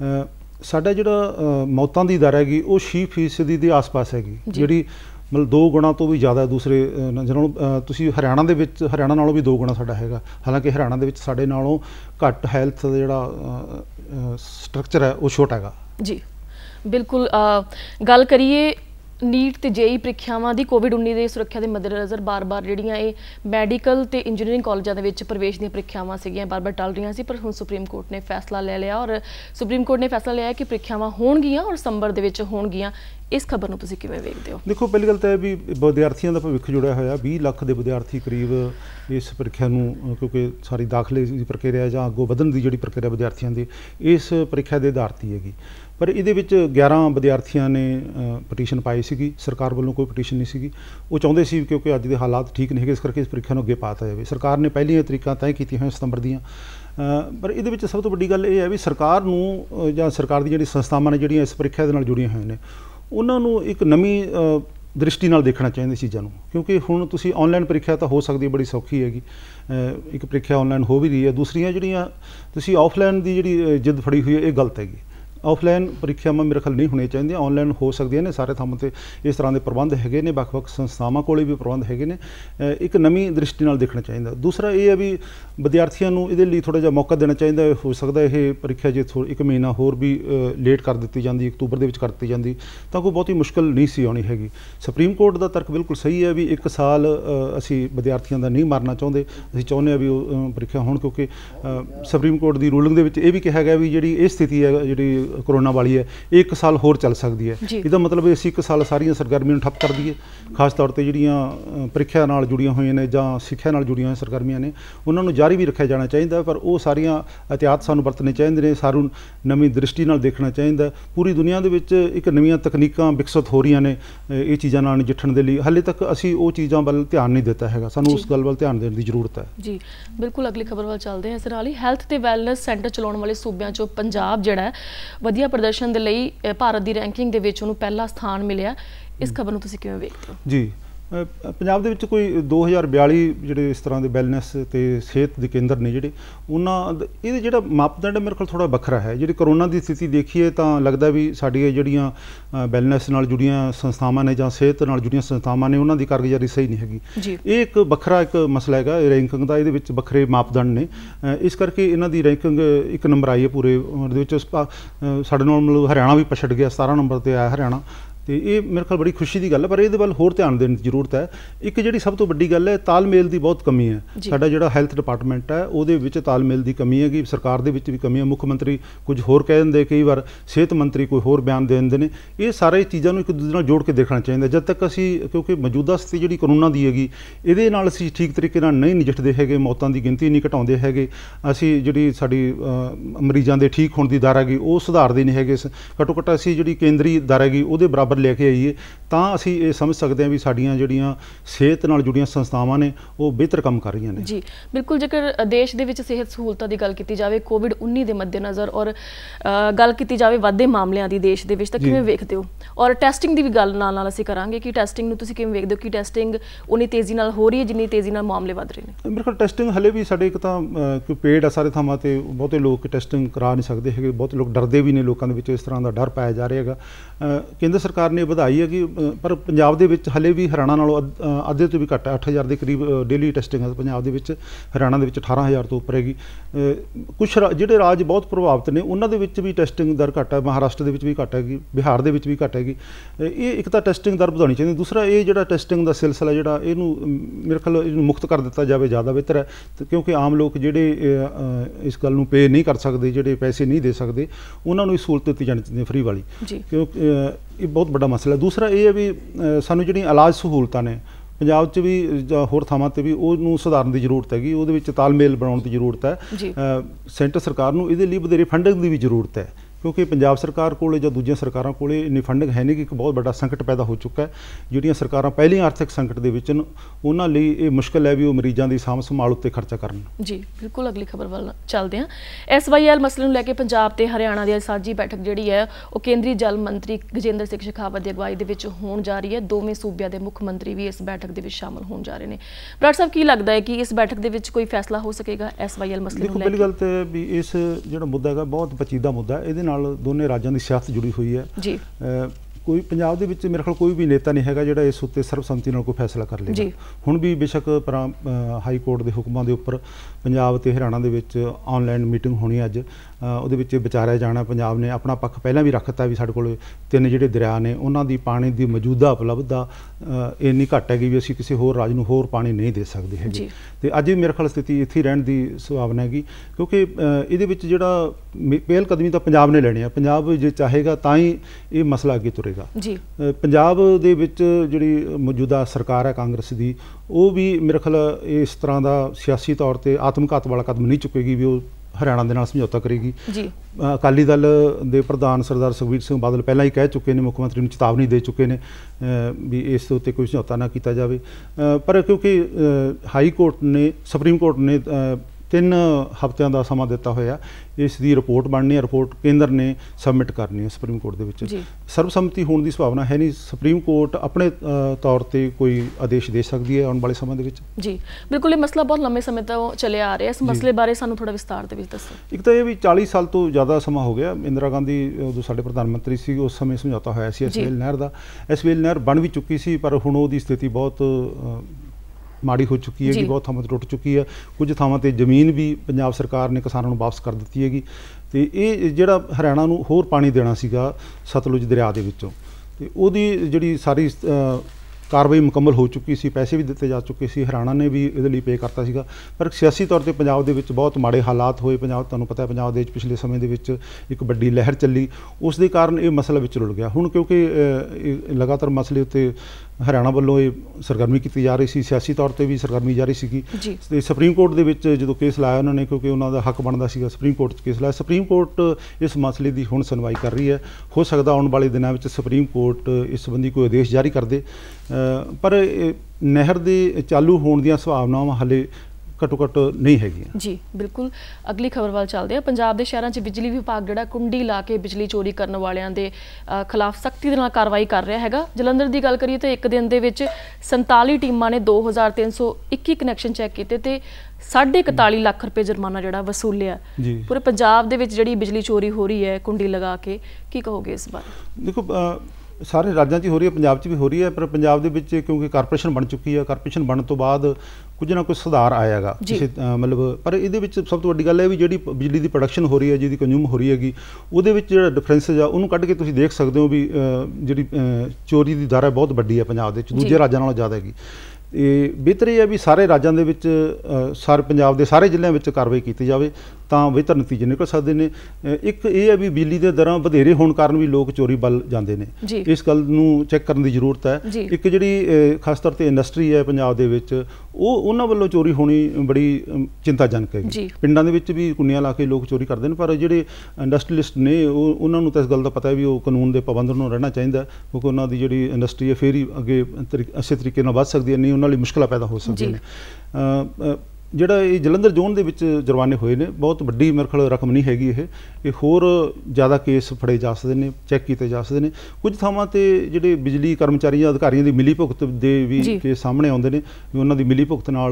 साडा जिहड़ा मौतां की दर हैगी वो छे फीसदी के आस पास हैगी, जिहड़ी मतलब दो गुणा तो भी ज़्यादा दूसरे जिन्होंने तुसीं हरियाणा दे विच हरियाणा नालों भी दो गुणा साडा हैगा। हालांकि हरियाणा दे विच साडे नालों घट हैल्थ दा जिहड़ा स्ट्रक्चर है वो छोटा हैगा। जी बिल्कुल गल करिए नीट ते जेई ਪ੍ਰੀਖਿਆਵਾਂ ਦੀ कोविड उन्नीस की सुरक्षा के मद्देनज़र बार बार ਜਿਹੜੀਆਂ ਇਹ मैडिकल ਤੇ इंजीनियरिंग कॉलेजों के ਵਿੱਚ प्रवेश ਦੀਆਂ ਪ੍ਰੀਖਿਆਵਾਂ ਸੀਗੀਆਂ बार बार टल रही सी, पर ਹੁਣ सुप्रीम कोर्ट ने फैसला ले लिया और सुप्रीम कोर्ट ने फैसला लिया कि ਪ੍ਰੀਖਿਆਵਾਂ ਹੋਣਗੀਆਂ और संबर ਦੇ ਵਿੱਚ ਹੋਣਗੀਆਂ। इस खबर ਨੂੰ ਤੁਸੀਂ ਕਿਵੇਂ ਵੇਖਦੇ ਹੋ? देखो पहली गल तो है भी विद्यार्थियों का भविख जुड़िया होया बीस लाख के विद्यार्थी करीब इस ਪ੍ਰੀਖਿਆ ਨੂੰ, क्योंकि सारी दाखले की प्रक्रिया जां अगों ਵਧਣ की जिहड़ी प्रक्रिया विद्यार्थियों की इस ਪ੍ਰੀਖਿਆ के आधार ते हैगी। पर ये ग्यारह विद्यार्थियों ने पटीशन पाई सी, सरकार वालों कोई पटीशन नहीं सी। वो चाहते सी क्योंकि अज के हालात ठीक नहीं है इस करके इस ਪ੍ਰੀਖਿਆ ਨੂੰ अगे पाता जाए। सरकार ने पहलियां तरीकां तय कीतियां सितंबर दीयां, पर ये सब तो वड्डी गल ये है भी सरकार नूं जां सरकार दी जिहड़ी संस्थावां ने जिहड़ियां इस ਪ੍ਰੀਖਿਆ दे नाल जुड़ियां होईयां ने उन्हां नूं एक नवीं दृष्टि नाल देखना चाहिए चीज़ों को। क्योंकि हुण तुसीं ऑनलाइन ਪ੍ਰੀਖਿਆ तो हो सकती है बड़ी सौखी हैगी, एक ਪ੍ਰੀਖਿਆ ऑनलाइन हो भी रही है। दूसरियां जिहड़ियां तुसीं ऑफलाइन की जिहड़ी जिद फड़ी हुई है ये गलत हैगी। ਆਫਲਾਈਨ ਪ੍ਰੀਖਿਆਵਾਂ ਮੇਰੇ ਖਿਆਲ ਨਹੀਂ ਹੋਣੀਆਂ ਚਾਹੀਦੀਆਂ, ਆਨਲਾਈਨ ਹੋ ਸਕਦੀਆਂ ਨੇ। ਸਾਰੇ ਥਾਵਾਂ 'ਤੇ ਇਸ ਤਰ੍ਹਾਂ ਦੇ ਪ੍ਰਬੰਧ ਹੈਗੇ ਨੇ, ਵੱਖ-ਵੱਖ ਸੰਸਥਾਵਾਂ ਕੋਲ ਵੀ ਪ੍ਰਬੰਧ ਹੈਗੇ ਨੇ। ਇੱਕ ਨਵੀਂ ਦ੍ਰਿਸ਼ਟੀ ਨਾਲ ਦੇਖਣਾ ਚਾਹੀਦਾ। ਦੂਸਰਾ ਇਹ ਹੈ ਵੀ ਵਿਦਿਆਰਥੀਆਂ ਨੂੰ ਇਹਦੇ ਲਈ ਥੋੜ੍ਹਾ ਜਿਹਾ ਮੌਕਾ ਦੇਣਾ ਚਾਹੀਦਾ। ਹੋ ਸਕਦਾ ਇਹ ਪ੍ਰੀਖਿਆ ਜੇ ਥੋ ਇੱਕ ਮਹੀਨਾ ਹੋਰ ਵੀ ਲੇਟ ਕਰ ਦਿੱਤੀ ਜਾਂਦੀ, ਅਕਤੂਬਰ ਦੇ ਵਿੱਚ ਕਰ ਦਿੱਤੀ ਜਾਂਦੀ, ਤਾਂ ਕੋਈ ਬਹੁਤੀ ਮੁਸ਼ਕਿਲ ਨਹੀਂ ਸੀ ਆਉਣੀ ਹੈਗੀ। ਸੁਪਰੀਮ ਕੋਰਟ ਦਾ ਤਰਕ ਬਿਲਕੁਲ ਸਹੀ ਹੈ ਵੀ ਇੱਕ ਸਾਲ ਅਸੀਂ ਵਿਦਿਆਰਥੀਆਂ ਦਾ ਨਹੀਂ ਮਾਰਨਾ ਚਾਹੁੰਦੇ, ਅਸੀਂ ਚਾਹੁੰਦੇ ਹਾਂ ਵੀ ਉਹ ਪ੍ਰੀਖਿਆ ਹੋਣ, ਕਿਉਂਕਿ ਸੁਪਰੀਮ ਕੋਰਟ ਦੀ ਰੂਲਿੰਗ ਦੇ ਵਿੱਚ ਇਹ ਵੀ ਕਿਹਾ ਗਿਆ ਵੀ ਜਿਹੜੀ ਇਹ ਸਥਿਤੀ ਹੈ ਜਿਹੜੀ ਕਰੋਨਾ ਵਾਲੀ ਹੈ ਇਹ ਇੱਕ ਸਾਲ ਹੋਰ ਚੱਲ ਸਕਦੀ ਹੈ। ਇਹਦਾ ਮਤਲਬ ਅਸੀਂ ਇੱਕ ਸਾਲ ਸਾਰੀਆਂ ਸਰਗਰਮੀਆਂ ਨੂੰ ਠੱਪ ਕਰ ਦਈਏ। ਖਾਸ ਤੌਰ 'ਤੇ ਜਿਹੜੀਆਂ ਪ੍ਰੀਖਿਆ ਨਾਲ ਜੁੜੀਆਂ ਹੋਈਆਂ ਨੇ ਜਾਂ ਸਿੱਖਿਆ ਨਾਲ ਜੁੜੀਆਂ ਹੋਈਆਂ ਸਰਗਰਮੀਆਂ ਨੇ ਉਹਨਾਂ ਨੂੰ ਜਾਰੀ ਵੀ ਰੱਖਿਆ ਜਾਣਾ ਚਾਹੀਦਾ, ਪਰ ਉਹ ਸਾਰੀਆਂ ਅਹਿਤਿਆਤ ਸਾਨੂੰ ਵਰਤਣੇ ਚਾਹੀਦੇ ਨੇ। ਸਾਨੂੰ ਨਵੀਂ ਦ੍ਰਿਸ਼ਟੀ ਨਾਲ ਦੇਖਣਾ ਚਾਹੀਦਾ। ਪੂਰੀ ਦੁਨੀਆ ਦੇ ਵਿੱਚ ਇੱਕ ਨਵੀਆਂ ਤਕਨੀਕਾਂ ਵਿਕਸਿਤ ਹੋ ਰਹੀਆਂ ਨੇ ਇਹ ਚੀਜ਼ਾਂ ਨਾਲ ਨਜਿੱਠਣ ਦੇ ਲਈ। ਹਾਲੇ ਤੱਕ ਅਸੀਂ ਉਹ ਚੀਜ਼ਾਂ ਵੱਲ ਧਿਆਨ ਨਹੀਂ ਦਿੱਤਾ ਹੈਗਾ, ਸਾਨੂੰ ਉਸ ਗੱਲ ਵੱਲ ਧਿਆਨ ਦੇਣ ਦੀ ਜ਼ਰੂਰਤ ਹੈ। ਜੀ ਬਿਲਕੁਲ, ਅਗਲੀ ਖਬਰ ਵੱਲ ਚੱਲਦੇ ਹਾਂ। ਇਸ ਨਾਲ ਹੀ ਹੈਲਥ ਤੇ ਵੈਲਨੈਸ ਸੈਂਟਰ ਚਲਾਉਣ ਵਾਲੇ ਸੂਬਿਆਂ 'ਚੋਂ ਪੰਜਾਬ ਜਿਹੜਾ ਹੈ ਵਧੀਆ ਪ੍ਰਦਰਸ਼ਨ ਦੇ ਲਈ ਭਾਰਤ ਦੀ ਰੈਂਕਿੰਗ ਦੇ ਵਿੱਚ ਉਹਨੂੰ ਪਹਿਲਾ ਸਥਾਨ ਮਿਲਿਆ। ਇਸ ਖਬਰ ਨੂੰ ਤੁਸੀਂ ਕਿਵੇਂ ਵੇਖਦੇ ਹੋ? ਜੀ, ਪੰਜਾਬ ਦੇ ਵਿੱਚ ਕੋਈ ਦੋ ਹਜ਼ਾਰ ਬਿਆਲੀ ਜਿਹੜੇ ਇਸ ਤਰ੍ਹਾਂ ਦੇ ਵੈਲਨੈਸ ਅਤੇ ਸਿਹਤ ਦੇ ਕੇਂਦਰ ਨੇ ਜਿਹੜੇ, ਉਹਨਾਂ ਇਹਦੇ ਜਿਹੜਾ ਮਾਪਦੰਡ ਮੇਰੇ ਕੋਲ ਥੋੜ੍ਹਾ ਵੱਖਰਾ ਹੈ। ਜਿਹੜੀ ਕਰੋਨਾ ਦੀ ਸਥਿਤੀ ਦੇਖੀਏ ਤਾਂ ਲੱਗਦਾ ਵੀ ਸਾਡੀਆਂ ਜਿਹੜੀਆਂ ਵੈਲਨੈਸ ਨਾਲ ਜੁੜੀਆਂ ਸੰਸਥਾਵਾਂ ਨੇ ਜਾਂ ਸਿਹਤ ਨਾਲ ਜੁੜੀਆਂ ਸੰਸਥਾਵਾਂ ਨੇ ਉਹਨਾਂ ਦੀ ਕਾਰਗੁਜ਼ਾਰੀ ਸਹੀ ਨਹੀਂ ਹੈਗੀ। ਇਹ ਇੱਕ ਵੱਖਰਾ ਇੱਕ ਮਸਲਾ ਹੈਗਾ ਰੈਂਕਿੰਗ ਦਾ, ਇਹਦੇ ਵਿੱਚ ਵੱਖਰੇ ਮਾਪਦੰਡ ਨੇ। ਇਸ ਕਰਕੇ ਇਹਨਾਂ ਦੀ ਰੈਂਕਿੰਗ ਇੱਕ ਨੰਬਰ ਆਈ ਹੈ ਪੂਰੇ ਦੇ ਵਿੱਚ। ਸਾਡੇ ਨਾਲ ਮਤਲਬ ਹਰਿਆਣਾ ਵੀ ਪਛੜ ਗਿਆ, ਸਤਾਰਾਂ ਨੰਬਰ 'ਤੇ ਆਇਆ ਹਰਿਆਣਾ। ਅਤੇ ਇਹ ਮੇਰੇ ਖਿਆਲ ਬੜੀ ਖੁਸ਼ੀ ਦੀ ਗੱਲ ਹੈ, ਪਰ ਇਹਦੇ ਵੱਲ ਹੋਰ ਧਿਆਨ ਦੇਣ ਦੀ ਜ਼ਰੂਰਤ ਹੈ। ਇੱਕ ਜਿਹੜੀ ਸਭ ਤੋਂ ਵੱਡੀ ਗੱਲ ਹੈ, ਤਾਲਮੇਲ ਦੀ ਬਹੁਤ ਕਮੀ ਹੈ। ਸਾਡਾ ਜਿਹੜਾ ਹੈਲਥ ਡਿਪਾਰਟਮੈਂਟ ਹੈ ਉਹਦੇ ਵਿੱਚ ਤਾਲਮੇਲ ਦੀ ਕਮੀ ਹੈਗੀ, ਸਰਕਾਰ ਦੇ ਵਿੱਚ ਵੀ ਕਮੀ ਹੈ। ਮੁੱਖ ਮੰਤਰੀ ਕੁਝ ਹੋਰ ਕਹਿ ਦਿੰਦੇ, ਕਈ ਵਾਰ ਸਿਹਤ ਮੰਤਰੀ ਕੋਈ ਹੋਰ ਬਿਆਨ ਦੇ ਦਿੰਦੇ ਨੇ। ਇਹ ਸਾਰੇ ਚੀਜ਼ਾਂ ਨੂੰ ਇੱਕ ਦੂਜੇ ਨਾਲ ਜੋੜ ਕੇ ਦੇਖਣਾ ਚਾਹੀਦਾ। ਜਦ ਤੱਕ ਅਸੀਂ, ਕਿਉਂਕਿ ਮੌਜੂਦਾ ਸਥਿਤੀ ਜਿਹੜੀ ਕਰੋਨਾ ਦੀ ਹੈਗੀ ਇਹਦੇ ਨਾਲ ਅਸੀਂ ਠੀਕ ਤਰੀਕੇ ਨਾਲ ਨਹੀਂ ਨਜਿੱਠਦੇ ਹੈਗੇ, ਮੌਤਾਂ ਦੀ ਗਿਣਤੀ ਨਹੀਂ ਘਟਾਉਂਦੇ ਹੈਗੇ, ਅਸੀਂ ਜਿਹੜੀ ਸਾਡੀ ਮਰੀਜ਼ਾਂ ਦੇ ਠੀਕ ਹੋਣ ਦੀ ਦਰ ਹੈਗੀ ਉਹ ਸੁਧਾਰਦੇ ਨਹੀਂ ਹੈਗੇ। ਘੱਟੋ ਘੱਟ ਅਸੀਂ ਜਿਹੜੀ ਕੇਂਦਰੀ ਦਰ ਹੈਗੀ ਉਹਦੇ ਬਰਾਬਰ ਲੈ ਕੇ ਆਈਏ ਤਾਂ ਅਸੀਂ ਇਹ ਸਮਝ ਸਕਦੇ ਹਾਂ ਵੀ ਸਾਡੀਆਂ ਜਿਹੜੀਆਂ ਸਿਹਤ ਨਾਲ ਜੁੜੀਆਂ ਸੰਸਥਾਵਾਂ ਨੇ ਉਹ ਬਿਹਤਰ ਕੰਮ ਕਰ ਰਹੀਆਂ ਨੇ। ਜੀ ਬਿਲਕੁਲ, ਜੇਕਰ ਦੇਸ਼ ਦੇ ਵਿੱਚ ਸਿਹਤ ਸਹੂਲਤਾਂ ਦੀ ਗੱਲ ਕੀਤੀ ਜਾਵੇ ਕੋਵਿਡ ਉੱਨੀ ਦੇ ਮੱਦੇਨਜ਼ਰ ਔਰ ਗੱਲ ਕੀਤੀ ਜਾਵੇ ਵਾਧੇ ਮਾਮਲਿਆਂ ਦੀ ਦੇਸ਼ ਦੇ ਵਿੱਚ, ਤਾਂ ਕਿਵੇਂ ਵੇਖਦੇ ਹੋ? ਔਰ ਟੈਸਟਿੰਗ ਦੀ ਵੀ ਗੱਲ ਨਾਲ ਨਾਲ ਅਸੀਂ ਕਰਾਂਗੇ ਕਿ ਟੈਸਟਿੰਗ ਨੂੰ ਤੁਸੀਂ ਕਿਵੇਂ ਵੇਖਦੇ ਹੋ ਕਿ ਟੈਸਟਿੰਗ ਉਨੀ ਤੇਜ਼ੀ ਨਾਲ ਹੋ ਰਹੀ ਹੈ ਜਿੰਨੀ ਤੇਜ਼ੀ ਨਾਲ ਮਾਮਲੇ ਵੱਧ ਰਹੇ ਨੇ? ਮੇਰੇ ਕੋਲ ਟੈਸਟਿੰਗ ਹਲੇ ਵੀ ਸਾਡੇ ਇੱਕ ਤਾਂ ਕੋਈ ਪੇਡ ਆ ਸਾਰੇ ਥਾਵਾਂ 'ਤੇ, ਬਹੁਤੇ ਲੋਕ ਟੈਸਟਿੰਗ ਕਰਾ ਨਹੀਂ ਸਕਦੇ ਹੈਗੇ, ਬਹੁਤੇ ਲੋਕ ਡਰਦੇ ਵੀ ਨੇ, ਲੋਕਾਂ ਦੇ ਵਿੱਚ ਇਸ ਤਰ੍ਹਾਂ ਦਾ ਡਰ ਪਾਇਆ ਜਾ ਰਿਹਾ ਹੈਗਾ। ਕੇਂਦਰ ਸਰਕਾਰ ਨੇ ਵਧਾਈ ਹੈ ਕਿ ਪਰ ਪੰਜਾਬ ਦੇ ਵਿੱਚ ਹਲੇ ਵੀ ਹਰਿਆਣਾ ਨਾਲੋਂ ਅੱਧੇ ਤੋਂ ਵੀ ਘੱਟ ਹੈ। ਅੱਠ ਹਜ਼ਾਰ ਦੇ ਕਰੀਬ ਡੇਲੀ ਟੈਸਟਿੰਗ ਹੈ ਪੰਜਾਬ ਦੇ ਵਿੱਚ, ਹਰਿਆਣਾ ਦੇ ਵਿੱਚ ਅਠਾਰਾਂ ਹਜ਼ਾਰ ਤੋਂ ਉੱਪਰ ਹੈਗੀ। ਕੁਛ ਜਿਹੜੇ ਰਾਜ ਬਹੁਤ ਪ੍ਰਭਾਵਿਤ ਨੇ ਉਹਨਾਂ ਦੇ ਵਿੱਚ ਵੀ ਟੈਸਟਿੰਗ ਦਰ ਘੱਟ ਹੈ, ਮਹਾਰਾਸ਼ਟਰ ਦੇ ਵਿੱਚ ਵੀ ਘੱਟ ਹੈਗੀ, ਬਿਹਾਰ ਦੇ ਵਿੱਚ ਵੀ ਘੱਟ ਹੈਗੀ। ਇਹ ਇੱਕ ਤਾਂ ਟੈਸਟਿੰਗ ਦਰ ਵਧਾਉਣੀ ਚਾਹੀਦੀ। ਦੂਸਰਾ ਇਹ ਜਿਹੜਾ ਟੈਸਟਿੰਗ ਦਾ ਸਿਲਸਿਲਾ ਜਿਹੜਾ ਇਹਨੂੰ ਮੇਰੇ ਖਿਆਲ ਇਹਨੂੰ ਮੁਕਤ ਕਰ ਦਿੱਤਾ ਜਾਵੇ, ਜ਼ਿਆਦਾ ਬਿਹਤਰ ਹੈ, ਕਿਉਂਕਿ ਆਮ ਲੋਕ ਜਿਹੜੇ ਇਸ ਗੱਲ ਨੂੰ ਪੇ ਨਹੀਂ ਕਰ ਸਕਦੇ, ਜਿਹੜੇ ਪੈਸੇ ਨਹੀਂ ਦੇ ਸਕਦੇ, ਉਹਨਾਂ ਨੂੰ ਇਹ ਸਹੂਲਤ ਦਿੱਤੀ ਜਾਣੀ ਚਾਹੀਦੀ ਫਰੀ ਵਾਲੀ, ਕਿਉਂਕਿ ਇਹ ਬਹੁਤ ਵੱਡਾ ਮਸਲਾ। ਦੂਸਰਾ ਇਹ ਹੈ ਵੀ ਸਾਨੂੰ ਜਿਹੜੀਆਂ ਇਲਾਜ ਸਹੂਲਤਾਂ ਨੇ ਪੰਜਾਬ 'ਚ ਵੀ ਜਾਂ ਹੋਰ ਥਾਵਾਂ 'ਤੇ ਵੀ ਉਹਨੂੰ ਸੁਧਾਰਨ ਦੀ ਜ਼ਰੂਰਤ ਹੈਗੀ, ਉਹਦੇ ਵਿੱਚ ਤਾਲਮੇਲ ਬਣਾਉਣ ਦੀ ਜ਼ਰੂਰਤ ਹੈ। ਸੈਂਟਰ ਸਰਕਾਰ ਨੂੰ ਇਹਦੇ ਲਈ ਵਧੇਰੇ ਫੰਡਿੰਗ ਦੀ ਵੀ ਜ਼ਰੂਰਤ ਹੈ, ਕਿਉਂਕਿ ਪੰਜਾਬ ਸਰਕਾਰ ਕੋਲ ਜਾਂ ਦੂਜੀਆਂ ਸਰਕਾਰਾਂ ਕੋਲ ਇੰਨੀ ਫੰਡਿੰਗ ਹੈ ਨਹੀਂ ਕਿ ਇੱਕ ਬਹੁਤ ਵੱਡਾ ਸੰਕਟ ਪੈਦਾ ਹੋ ਚੁੱਕਾ ਹੈ। ਜਿਹੜੀਆਂ ਸਰਕਾਰਾਂ ਪਹਿਲੀਆਂ ਆਰਥਿਕ ਸੰਕਟ ਦੇ ਵਿੱਚ ਉਹਨਾਂ ਲਈ ਇਹ ਮੁਸ਼ਕਿਲ ਹੈ ਵੀ ਉਹ ਮਰੀਜ਼ਾਂ ਦੀ ਸਾਂਭ ਸੰਭਾਲ ਉੱਤੇ ਖਰਚਾ ਕਰਨ। ਜੀ ਬਿਲਕੁਲ, ਅਗਲੀ ਖਬਰ ਵੱਲ ਚੱਲਦੇ ਹਾਂ। ਐਸ ਵਾਈ ਐਲ ਮਸਲੇ ਨੂੰ ਲੈ ਕੇ ਪੰਜਾਬ ਤੇ ਹਰਿਆਣਾ ਦੀ ਸਾਂਝੀ ਬੈਠਕ ਜਿਹੜੀ ਹੈ ਉਹ ਕੇਂਦਰੀ ਜਲ ਮੰਤਰੀ ਗਜੇਂਦਰ ਸਿੰਘ ਸ਼ੇਖਾਵਤ ਦੀ ਅਗਵਾਈ ਦੇ ਵਿੱਚ ਹੋਣ ਜਾ ਰਹੀ ਹੈ। ਦੋਵੇਂ ਸੂਬਿਆਂ ਦੇ ਮੁੱਖ ਮੰਤਰੀ ਵੀ ਇਸ ਬੈਠਕ ਦੇ ਵਿੱਚ ਸ਼ਾਮਲ ਹੋਣ ਜਾ ਰਹੇ ਨੇ। ਬਰਾੜ ਸਾਹਿਬ, ਕੀ ਲੱਗਦਾ ਹੈ ਕਿ ਇਸ ਬੈਠਕ ਦੇ ਵਿੱਚ ਕੋਈ ਫੈਸਲਾ ਹੋ ਸਕੇਗਾ ਐਸ ਵਾਈ ਐਲ ਮਸਲੇ ਨੂੰ ਲੈ ਕੇ? ਪਹਿਲੀ ਗੱਲ ਤਾਂ ਵੀ ਇਸ ਜਿਹੜਾ ਮੁੱਦਾ ਹੈਗਾ ਬਹੁਤ ਪੇਚੀਦਾ ਮੁੱਦਾ ਹੈ, ਇਹਦੇ ਨਾਲ ਦੋਨੇ ਰਾਜਾਂ ਦੀ ਸਿਆਸਤ ਜੁੜੀ ਹੋਈ ਹੈ। ਜੀ ਕੋਈ ਪੰਜਾਬ ਦੇ ਵਿੱਚ ਮੇਰੇ ਖਿਆਲ ਕੋਈ ਵੀ ਨੇਤਾ ਨਹੀਂ ਹੈਗਾ ਜਿਹੜਾ ਇਸ ਉੱਤੇ ਸਰਬਸੰਮਤੀ ਨਾਲ ਕੋਈ ਫੈਸਲਾ ਕਰ ਲੇਗਾ। ਹੁਣ ਵੀ ਬੇਸ਼ੱਕ ਹਾਈ ਕੋਰਟ ਦੇ ਹੁਕਮਾਂ ਦੇ ਉੱਪਰ ਪੰਜਾਬ ਤੇ ਹਰਿਆਣਾ ਦੇ ਵਿੱਚ ਆਨਲਾਈਨ ਮੀਟਿੰਗ ਹੋਣੀ ਅੱਜ, ਉਹਦੇ ਵਿੱਚ ਵਿਚਾਰਿਆ ਜਾਣਾ। ਪੰਜਾਬ ਨੇ ਆਪਣਾ ਪੱਖ ਪਹਿਲਾਂ ਵੀ ਰੱਖਤਾ ਵੀ ਸਾਡੇ ਕੋਲ ਤਿੰਨ ਜਿਹੜੇ ਦਰਿਆ ਨੇ ਉਹਨਾਂ ਦੀ ਪਾਣੀ ਦੀ ਮੌਜੂਦਾ ਉਪਲਬਧਤਾ ਇੰਨੀ ਘੱਟ ਹੈਗੀ ਵੀ ਅਸੀਂ ਕਿਸੇ ਹੋਰ ਰਾਜ ਨੂੰ ਹੋਰ ਪਾਣੀ ਨਹੀਂ ਦੇ ਸਕਦੇ ਹੈਗੇ। ਅਤੇ ਅੱਜ ਵੀ ਮੇਰੇ ਖਿਆਲ ਸਥਿਤੀ ਇੱਥੇ ਰਹਿਣ ਦੀ ਸੰਭਾਵਨਾ ਹੈਗੀ, ਕਿਉਂਕਿ ਇਹਦੇ ਵਿੱਚ ਜਿਹੜਾ ਪਹਿਲ ਕਦਮੀ ਤਾਂ ਪੰਜਾਬ ਨੇ ਲੈਣੀ ਆ। ਪੰਜਾਬ ਜੇ ਚਾਹੇਗਾ ਤਾਂ ਹੀ ਇਹ ਮਸਲਾ ਅੱਗੇ ਤੁਰੇਗਾ। ਜੀ ਪੰਜਾਬ ਦੇ ਵਿੱਚ ਜਿਹੜੀ ਮੌਜੂਦਾ ਸਰਕਾਰ ਹੈ ਕਾਂਗਰਸ ਦੀ, ਉਹ ਵੀ ਮੇਰੇ ਖਿਆਲ ਇਸ ਤਰ੍ਹਾਂ ਦਾ ਸਿਆਸੀ ਤੌਰ 'ਤੇ ਆਤਮਘਾਤ ਵਾਲਾ ਕਦਮ ਨਹੀਂ ਚੁੱਕੇਗੀ ਵੀ ਉਹ ਹਰਿਆਣਾ ਦੇ ਨਾਲ ਸਮਝੌਤਾ ਕਰੇਗੀ। ਜੀ ਅਕਾਲੀ ਦਲ ਦੇ ਪ੍ਰਧਾਨ ਸਰਦਾਰ ਸੁਖਬੀਰ ਸਿੰਘ ਬਾਦਲ ਪਹਿਲਾਂ ਹੀ ਕਹਿ ਚੁੱਕੇ ਨੇ, ਮੁੱਖ ਮੰਤਰੀ ਨੂੰ ਚੇਤਾਵਨੀ ਦੇ ਚੁੱਕੇ ਨੇ ਵੀ ਇਸ ਦੇ ਉੱਤੇ ਕੋਈ ਸਮਝੌਤਾ ਨਾ ਕੀਤਾ ਜਾਵੇ। ਪਰ ਕਿਉਂਕਿ ਹਾਈ ਕੋਰਟ ਨੇ, ਸੁਪਰੀਮ ਕੋਰਟ ਨੇ ਤਿੰਨ ਹਫ਼ਤਿਆਂ ਦਾ ਸਮਾਂ ਦਿੱਤਾ ਹੋਇਆ। ਇਸ ਦੀ ਰਿਪੋਰਟ ਬਣਨੀ ਹੈ, ਰਿਪੋਰਟ ਕੇਂਦਰ ਨੇ ਸਬਮਿਟ ਕਰਨੀ ਹੈ ਸੁਪਰੀਮ ਕੋਰਟ ਦੇ ਵਿੱਚ। ਸਰਬਸੰਮਤੀ ਹੋਣ ਦੀ ਸੰਭਾਵਨਾ ਹੈ ਨਹੀਂ। ਸੁਪਰੀਮ ਕੋਰਟ ਆਪਣੇ ਤੌਰ ਤੇ ਕੋਈ ਆਦੇਸ਼ ਦੇ ਸਕਦੀ ਹੈ ਆਉਣ ਵਾਲੇ ਸਮੇਂ ਦੇ ਵਿੱਚ। ਜੀ ਬਿਲਕੁਲ, ਇਹ ਮਸਲਾ ਬਹੁਤ ਲੰਮੇ ਸਮੇਂ ਤੋਂ ਚੱਲਿਆ ਆ ਰਿਹਾ। ਇਸ ਮਸਲੇ ਬਾਰੇ ਸਾਨੂੰ ਥੋੜਾ ਵਿਸਤਾਰ ਦੇ ਵਿੱਚ ਦੱਸੋ। ਇੱਕ ਤਾਂ ਇਹ ਵੀ ਚਾਲੀ ਸਾਲ ਤੋਂ ਜ਼ਿਆਦਾ ਸਮਾਂ ਹੋ ਗਿਆ। ਇੰਦਰਾ ਗਾਂਧੀ ਉਦੋਂ ਸਾਡੇ ਪ੍ਰਧਾਨ ਮੰਤਰੀ ਸੀ, ਉਸ ਸਮੇਂ ਸਮਝੌਤਾ ਹੋਇਆ ਸੀ ਐਸਵੇਲ ਨਹਿਰ ਦਾ। ਐਸਵੇਲ ਨਹਿਰ ਬਣ ਵੀ ਚੁੱਕੀ ਸੀ, ਪਰ ਹੁਣ ਉਹਦੀ ਸਥਿਤੀ ਬਹੁਤ ਮਾੜੀ ਹੋ ਚੁੱਕੀ ਹੈਗੀ, ਬਹੁਤ ਥਾਵਾਂ 'ਤੇ ਟੁੱਟ ਚੁੱਕੀ ਹੈ। ਕੁਝ ਥਾਵਾਂ 'ਤੇ ਜ਼ਮੀਨ ਵੀ ਪੰਜਾਬ ਸਰਕਾਰ ਨੇ ਕਿਸਾਨਾਂ ਨੂੰ ਵਾਪਸ ਕਰ ਦਿੱਤੀ ਹੈਗੀ। ਅਤੇ ਇਹ ਜਿਹੜਾ ਹਰਿਆਣਾ ਨੂੰ ਹੋਰ ਪਾਣੀ ਦੇਣਾ ਸੀਗਾ ਸਤਲੁਜ ਦਰਿਆ ਦੇ ਵਿੱਚੋਂ, ਅਤੇ ਉਹਦੀ ਜਿਹੜੀ ਸਾਰੀ ਕਾਰਵਾਈ ਮੁਕੰਮਲ ਹੋ ਚੁੱਕੀ ਸੀ, ਪੈਸੇ ਵੀ ਦਿੱਤੇ ਜਾ ਚੁੱਕੇ ਸੀ, ਹਰਿਆਣਾ ਨੇ ਵੀ ਇਹਦੇ ਲਈ ਪੇ ਕਰਤਾ ਸੀਗਾ। ਪਰ ਸਿਆਸੀ ਤੌਰ 'ਤੇ ਪੰਜਾਬ ਦੇ ਵਿੱਚ ਬਹੁਤ ਮਾੜੇ ਹਾਲਾਤ ਹੋਏ। ਪੰਜਾਬ ਤੁਹਾਨੂੰ ਪਤਾ ਹੈ, ਪੰਜਾਬ ਦੇ ਵਿੱਚ ਪਿਛਲੇ ਸਮੇਂ ਦੇ ਵਿੱਚ ਇੱਕ ਵੱਡੀ ਲਹਿਰ ਚੱਲੀ, ਉਸ ਦੇ ਕਾਰਨ ਇਹ ਮਸਲਾ ਵਿੱਚ ਰੁਲ ਗਿਆ। ਹੁਣ ਕਿਉਂਕਿ ਲਗਾਤਾਰ ਮਸਲੇ ਉੱਤੇ ਹਰਿਆਣਾ ਵੱਲੋਂ ਇਹ ਸਰਗਰਮੀ ਕੀਤੀ ਜਾ ਰਹੀ ਸੀ, ਸਿਆਸੀ ਤੌਰ 'ਤੇ ਵੀ ਸਰਗਰਮੀ ਜਾਰੀ ਸੀਗੀ। ਅਤੇ ਸੁਪਰੀਮ ਕੋਰਟ ਦੇ ਵਿੱਚ ਜਦੋਂ ਕੇਸ ਲਾਇਆ ਉਹਨਾਂ ਨੇ, ਕਿਉਂਕਿ ਉਹਨਾਂ ਦਾ ਹੱਕ ਬਣਦਾ ਸੀਗਾ, ਸੁਪਰੀਮ ਕੋਰਟ 'ਚ ਕੇਸ ਲਾਇਆ। ਸੁਪਰੀਮ ਕੋਰਟ ਇਸ ਮਸਲੇ ਦੀ ਹੁਣ ਸੁਣਵਾਈ ਕਰ ਰਹੀ ਹੈ। ਹੋ ਸਕਦਾ ਆਉਣ ਵਾਲੇ ਦਿਨਾਂ ਵਿੱਚ ਸੁਪਰੀਮ ਕੋਰਟ ਇਸ ਸੰਬੰਧੀ ਕੋਈ ਆਦੇਸ਼ ਜਾਰੀ ਕਰ ਦੇ। ਪਰ ਨਹਿਰ ਦੇ ਚਾਲੂ ਹੋਣ ਦੀਆਂ ਸੰਭਾਵਨਾਵਾਂ ਹਾਲੇ ਘੱਟੋ ਘੱਟ ਨਹੀਂ ਹੈਗੀਆਂ। ਜੀ ਬਿਲਕੁਲ, ਅਗਲੀ ਖਬਰ ਵੱਲ ਚੱਲਦੇ ਆ। ਪੰਜਾਬ ਦੇ ਸ਼ਹਿਰਾਂ 'ਚ ਬਿਜਲੀ ਵਿਭਾਗ ਜਿਹੜਾ ਕੁੰਡੀ ਲਾ ਕੇ ਬਿਜਲੀ ਚੋਰੀ ਕਰਨ ਵਾਲਿਆਂ ਦੇ ਖਿਲਾਫ ਸਖਤੀ ਦੇ ਨਾਲ ਕਾਰਵਾਈ ਕਰ ਰਿਹਾ ਹੈਗਾ। ਜਲੰਧਰ ਦੀ ਗੱਲ ਕਰੀਏ ਤਾਂ ਇੱਕ ਦਿਨ ਦੇ ਵਿੱਚ ਸੰਤਾਲੀ ਟੀਮਾਂ ਨੇ ਦੋ ਹਜ਼ਾਰ ਤਿੰਨ ਸੌ ਇੱਕੀ ਕਨੈਕਸ਼ਨ ਚੈੱਕ ਕੀਤੇ ਤੇ ਸਾਢੇ ਇਕਤਾਲੀ ਲੱਖ ਰੁਪਏ ਜੁਰਮਾਨਾ ਜਿਹੜਾ ਵਸੂਲਿਆ। ਪੂਰੇ ਪੰਜਾਬ ਦੇ ਵਿੱਚ ਜਿਹੜੀ ਬਿਜਲੀ ਚੋਰੀ ਹੋ ਰਹੀ ਹੈ ਕੁੰਡੀ ਲਗਾ ਕੇ, ਕੀ ਕਹੋਗੇ ਇਸ ਬਾਰੇ? ਦੇਖੋ, ਸਾਰੇ ਰਾਜਾਂ 'ਚ ਹੀ ਹੋ ਰਹੀ ਹੈ, ਪੰਜਾਬ 'ਚ ਵੀ ਹੋ ਰਹੀ ਹੈ, ਪਰ ਪੰਜਾਬ ਦੇ ਵਿੱਚ ਕਿਉਂਕਿ ਕਾਰਪੋਰੇਸ਼ਨ ਬਣ ਚੁੱਕੀ ਹੈ, ਕਾਰਪੋਰੇਸ਼ਨ ਬਣਨ ਤੋਂ ਬਾਅਦ ਕੁਝ ਨਾ ਕੁਝ ਸੁਧਾਰ ਆਏਗਾ ਕਿਸੇ ਮਤਲਬ। ਪਰ ਇਹਦੇ ਵਿੱਚ ਸਭ ਤੋਂ ਵੱਡੀ ਗੱਲ ਹੈ ਵੀ ਜਿਹੜੀ ਬਿਜਲੀ ਦੀ ਪ੍ਰੋਡਕਸ਼ਨ ਹੋ ਰਹੀ ਹੈ, ਜਿਹਦੀ ਕੰਜ਼ਿਊਮ ਹੋ ਰਹੀ ਹੈਗੀ, ਉਹਦੇ ਵਿੱਚ ਜਿਹੜਾ ਡਿਫਰੈਂਸਿਸ ਆ ਉਹਨੂੰ ਕੱਢ ਕੇ ਤੁਸੀਂ ਦੇਖ ਸਕਦੇ ਹੋ ਵੀ ਜਿਹੜੀ ਚੋਰੀ ਦੀ ਦਰ ਹੈ ਬਹੁਤ ਵੱਡੀ ਹੈ ਪੰਜਾਬ ਦੇ ਵਿੱਚ, ਦੂਜੇ ਰਾਜਾਂ ਨਾਲੋਂ ਜ਼ਿਆਦਾ ਹੈਗੀ। ਇਹ ਬਿਹਤਰ ਇਹ ਹੈ ਵੀ ਸਾਰੇ ਰਾਜਾਂ ਦੇ ਵਿੱਚ, ਸਾਰੇ ਪੰਜਾਬ ਦੇ ਸਾਰੇ ਜ਼ਿਲ੍ਹਿਆਂ ਵਿੱਚ ਕਾਰਵਾਈ ਕੀਤੀ ਜਾਵੇ ਤਾਂ ਬਿਹਤਰ ਨਤੀਜੇ ਨਿਕਲ ਸਕਦੇ ਨੇ। ਇੱਕ ਇਹ ਹੈ ਵੀ ਬਿਜਲੀ ਦੇ ਦਰਾਂ ਵਧੇਰੇ ਹੋਣ ਕਾਰਨ ਵੀ ਲੋਕ ਚੋਰੀ ਵੱਲ ਜਾਂਦੇ ਨੇ, ਇਸ ਗੱਲ ਨੂੰ ਚੈੱਕ ਕਰਨ ਦੀ ਜ਼ਰੂਰਤ ਹੈ। ਇੱਕ ਜਿਹੜੀ ਖਾਸ ਤੌਰ 'ਤੇ ਇੰਡਸਟਰੀ ਹੈ ਪੰਜਾਬ ਦੇ ਵਿੱਚ, ਉਹ ਉਹਨਾਂ ਵੱਲੋਂ ਚੋਰੀ ਹੋਣੀ ਬੜੀ ਚਿੰਤਾਜਨਕ ਹੈਗੀ। ਪਿੰਡਾਂ ਦੇ ਵਿੱਚ ਵੀ ਕੁੰਡੀਆਂ ਲਾ ਕੇ ਲੋਕ ਚੋਰੀ ਕਰਦੇ ਨੇ, ਪਰ ਜਿਹੜੇ ਇੰਡਸਟਰੀਲਿਸਟ ਨੇ ਉਹ ਉਹਨਾਂ ਨੂੰ ਤਾਂ ਇਸ ਗੱਲ ਦਾ ਪਤਾ ਹੈ ਵੀ ਉਹ ਕਾਨੂੰਨ ਦੇ ਪਾਬੰਦ ਨੂੰ ਰਹਿਣਾ ਚਾਹੀਦਾ, ਕਿਉਂਕਿ ਉਹਨਾਂ ਦੀ ਜਿਹੜੀ ਇੰਡਸਟਰੀ ਹੈ ਫਿਰ ਹੀ ਅੱਗੇ ਅੱਛੇ ਤਰੀਕੇ ਨਾਲ ਵੱਧ ਸਕਦੀ ਹੈ, ਨਹੀਂ ਉਹਨਾਂ ਲਈ ਮੁਸ਼ਕਿਲਾਂ ਪੈਦਾ ਹੋ ਸਕਦੀਆਂ ਨੇ। ਜਿਹੜਾ ਇਹ ਜਲੰਧਰ ਜ਼ੋਨ ਦੇ ਵਿੱਚ ਜੁਰਮਾਨੇ ਹੋਏ ਨੇ, ਬਹੁਤ ਵੱਡੀ ਮੇਰੇ ਖਿਆਲ ਰਕਮ ਨਹੀਂ ਹੈਗੀ ਇਹ ਇਹ ਹੋਰ ਜ਼ਿਆਦਾ ਕੇਸ ਫੜੇ ਜਾ ਸਕਦੇ ਨੇ, ਚੈੱਕ ਕੀਤੇ ਜਾ ਸਕਦੇ ਨੇ। ਕੁਝ ਥਾਵਾਂ 'ਤੇ ਜਿਹੜੇ ਬਿਜਲੀ ਕਰਮਚਾਰੀ ਜਾਂ ਅਧਿਕਾਰੀਆਂ ਦੀ ਮਿਲੀ ਭੁਗਤ ਦੇ ਵੀ ਕੇਸ ਸਾਹਮਣੇ ਆਉਂਦੇ ਨੇ ਵੀ ਉਹਨਾਂ ਦੀ ਮਿਲੀ ਭੁਗਤ ਨਾਲ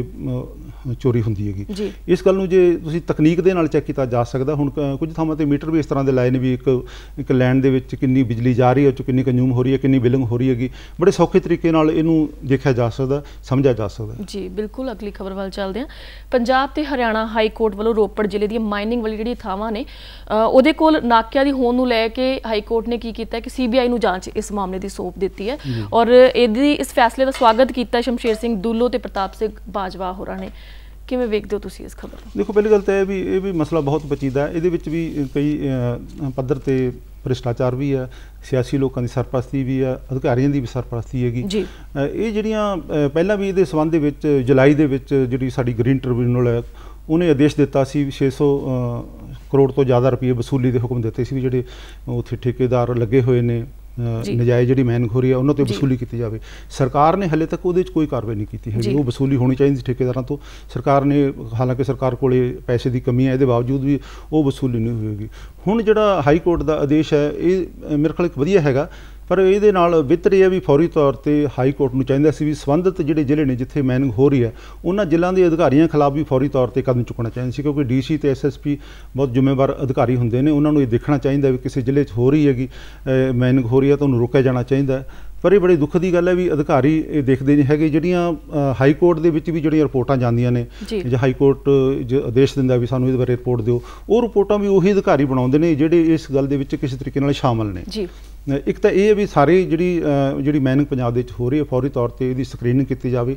ਇਹ ਚੋਰੀ ਹੁੰਦੀ ਹੈਗੀ। ਇਸ ਗੱਲ ਨੂੰ ਜੇ ਤੁਸੀਂ ਤਕਨੀਕ ਦੇ ਨਾਲ ਚੈੱਕ ਕੀਤਾ ਜਾ ਸਕਦਾ। ਹੁਣ ਕੁਝ ਥਾਵਾਂ 'ਤੇ ਮੀਟਰ ਵੀ ਇਸ ਤਰ੍ਹਾਂ ਦੇ ਲਾਏ ਨੇ ਵੀ ਇੱਕ ਇੱਕ ਲੈਣ ਦੇ ਵਿੱਚ ਕਿੰਨੀ ਬਿਜਲੀ ਜਾ ਰਹੀ ਹੈ, ਉਹ 'ਚ ਕਿੰਨੀ ਕੰਜ਼ਿਊਮ ਹੋ ਰਹੀ ਹੈ, ਕਿੰਨੀ ਬਿਲਿੰਗ ਹੋ ਰਹੀ ਹੈਗੀ। ਬੜੇ ਸੌਖੇ ਤਰੀਕੇ ਨਾਲ ਇਹਨੂੰ ਦੇਖਿਆ ਜਾ ਸਕਦਾ, ਸਮਝਿਆ ਜਾ ਸਕਦਾ। ਜੀ ਬਿਲਕੁਲ, ਅਗਲੀ ਖਬਰ ਵੱਲ ਚੱਲਦੇ ਹਾਂ। ਪੰਜਾਬ ਤੇ ਹਰਿਆਣਾ ਹਾਈ ਕੋਰਟ ਵੱਲੋਂ ਰੋਪੜ ਜ਼ਿਲ੍ਹੇ ਦੀਆਂ ਮਾਈਨਿੰਗ ਵਾਲੀ ਜਿਹੜੀ ਥਾਵਾਂ ਨੇ ਉਹਦੇ ਕੋਲ ਨਾਕਿਆਂ ਦੀ ਹੋਣ ਨੂੰ ਲੈ ਕੇ ਹਾਈ ਕੋਰਟ ਨੇ ਕੀ ਕੀਤਾ ਕਿ ਸੀਬੀਆਈ ਨੂੰ ਜਾਂਚ ਇਸ ਮਾਮਲੇ ਦੀ ਸੌਂਪ ਦਿੱਤੀ ਹੈ ਔਰ ਇਹਦੀ ਇਸ ਫੈਸਲੇ ਦਾ ਸਵਾਗਤ ਕੀਤਾ ਸ਼ਮਸ਼ੇਰ ਸਿੰਘ ਦੁੱਲੋ ਤੇ ਪ੍ਰਤਾਪ ਸਿੰਘ ਬਾਜਵਾ ਹੋਰਾਂ ਨੇ। ਕਿਵੇਂ ਵੇਖਦੇ ਹੋ ਤੁਸੀਂ ਇਸ ਖਬਰ ਨੂੰ? ਦੇਖੋ, ਪਹਿਲੀ ਗੱਲ ਤਾਂ ਇਹ ਵੀ ਇਹ ਵੀ ਮਸਲਾ ਬਹੁਤ ਪੇਚੀਦਾ ਹੈ। ਇਹਦੇ ਵਿੱਚ ਵੀ ਕਈ ਪੱਧਰ 'ਤੇ ਭ੍ਰਿਸ਼ਟਾਚਾਰ ਵੀ ਹੈ, ਸਿਆਸੀ ਲੋਕਾਂ ਦੀ ਸਰਪ੍ਰਸਤੀ ਵੀ ਹੈ, ਅਧਿਕਾਰੀਆਂ ਦੀ ਵੀ ਸਰਪ੍ਰਸਤੀ ਹੈਗੀ। ਇਹ ਜਿਹੜੀਆਂ ਪਹਿਲਾਂ ਵੀ ਇਹਦੇ ਸੰਬੰਧ ਦੇ ਵਿੱਚ ਜੁਲਾਈ ਦੇ ਵਿੱਚ ਜਿਹੜੀ ਸਾਡੀ ਗ੍ਰੀਨ ਟ੍ਰਿਬਿਊਨਲ ਹੈ ਉਹਨੇ ਆਦੇਸ਼ ਦਿੱਤਾ ਸੀ ਛੇ ਸੌ ਕਰੋੜ ਤੋਂ ਜ਼ਿਆਦਾ ਰੁਪਏ ਵਸੂਲੀ ਦੇ ਹੁਕਮ ਦਿੱਤੇ ਸੀ ਵੀ ਜਿਹੜੇ ਉੱਥੇ ਠੇਕੇਦਾਰ ਲੱਗੇ ਹੋਏ ਨੇ ਨਜਾਇਜ਼ ਜਿਹੜੀ ਮਾਈਨਿੰਗ ਹੋ ਰਹੀ ਹੈ ਉਹਨਾਂ 'ਤੇ ਵਸੂਲੀ ਕੀਤੀ ਜਾਵੇ। ਸਰਕਾਰ ਨੇ ਹਾਲੇ ਤੱਕ ਉਹਦੇ 'ਚ ਕੋਈ ਕਾਰਵਾਈ ਨਹੀਂ ਕੀਤੀ ਹੈਗੀ। ਉਹ ਵਸੂਲੀ ਹੋਣੀ ਚਾਹੀਦੀ ਸੀ ਠੇਕੇਦਾਰਾਂ ਤੋਂ। ਸਰਕਾਰ ਨੇ, ਹਾਲਾਂਕਿ ਸਰਕਾਰ ਕੋਲੇ ਪੈਸੇ ਦੀ ਕਮੀ ਹੈ, ਇਹਦੇ ਬਾਵਜੂਦ ਵੀ ਉਹ ਵਸੂਲੀ ਨਹੀਂ ਹੋਏਗੀ। ਹੁਣ ਜਿਹੜਾ ਹਾਈ ਕੋਰਟ ਦਾ ਆਦੇਸ਼ ਹੈ ਇਹ ਮੇਰੇ ਖਿਆਲ ਇੱਕ ਵਧੀਆ ਹੈਗਾ, ਪਰ ਇਹਦੇ ਨਾਲ ਬਿਹਤਰ ਇਹ ਹੈ ਵੀ ਫੌਰੀ ਤੌਰ 'ਤੇ ਹਾਈ ਕੋਰਟ ਨੂੰ ਚਾਹੀਦਾ ਸੀ ਵੀ ਸੰਬੰਧਿਤ ਜਿਹੜੇ ਜ਼ਿਲ੍ਹੇ ਨੇ ਜਿੱਥੇ ਮਾਈਨਿੰਗ ਹੋ ਰਹੀ ਹੈ ਉਹਨਾਂ ਜ਼ਿਲ੍ਹਿਆਂ ਦੇ ਅਧਿਕਾਰੀਆਂ ਖਿਲਾਫ ਵੀ ਫੌਰੀ ਤੌਰ 'ਤੇ ਕਦਮ ਚੁੱਕਣਾ ਚਾਹੀਦਾ ਸੀ, ਕਿਉਂਕਿ ਡੀ ਸੀ ਅਤੇ ਐਸ ਐਸ ਪੀ ਬਹੁਤ ਜ਼ਿੰਮੇਵਾਰ ਅਧਿਕਾਰੀ ਹੁੰਦੇ ਨੇ। ਉਹਨਾਂ ਨੂੰ ਇਹ ਦੇਖਣਾ ਚਾਹੀਦਾ ਵੀ ਕਿਸੇ ਜ਼ਿਲ੍ਹੇ 'ਚ ਹੋ ਰਹੀ ਹੈਗੀ ਮਾਈਨਿੰਗ ਹੋ ਰਹੀ ਹੈ ਤਾਂ ਉਹਨੂੰ ਰੋਕਿਆ ਜਾਣਾ ਚਾਹੀਦਾ। ਪਰ ਇਹ ਬੜੀ ਦੁੱਖ ਦੀ ਗੱਲ ਹੈ ਵੀ ਅਧਿਕਾਰੀ ਇਹ ਦੇਖਦੇ ਨਹੀਂ ਹੈਗੇ। ਜਿਹੜੀਆਂ ਹਾਈ ਕੋਰਟ ਦੇ ਵਿੱਚ ਵੀ ਜਿਹੜੀਆਂ ਰਿਪੋਰਟਾਂ ਜਾਂਦੀਆਂ ਨੇ ਜਾਂ ਹਾਈ ਕੋਰਟ ਜੋ ਆਦੇਸ਼ ਦਿੰਦਾ ਵੀ ਸਾਨੂੰ ਇਹਦੇ ਬਾਰੇ ਰਿਪੋਰਟ ਦਿਓ, ਉਹ ਰਿਪੋਰਟਾਂ ਵੀ ਉਹੀ ਅਧਿਕਾਰੀ ਬਣਾਉਂਦੇ ਨੇ ਜਿਹੜੇ ਇਸ ਗੱਲ ਦੇ ਵਿੱਚ ਕਿਸੇ ਤਰੀਕੇ ਨਾਲ ਸ਼ਾਮਲ ਨੇ। ਇੱਕ ਤਾਂ ਇਹ ਹੈ ਵੀ ਸਾਰੀ ਜਿਹੜੀ ਜਿਹੜੀ ਮਾਈਨਿੰਗ ਪੰਜਾਬ ਦੇ ਵਿੱਚ ਹੋ ਰਹੀ ਹੈ ਫੌਰੀ ਤੌਰ 'ਤੇ ਇਹਦੀ ਸਕਰੀਨਿੰਗ ਕੀਤੀ ਜਾਵੇ।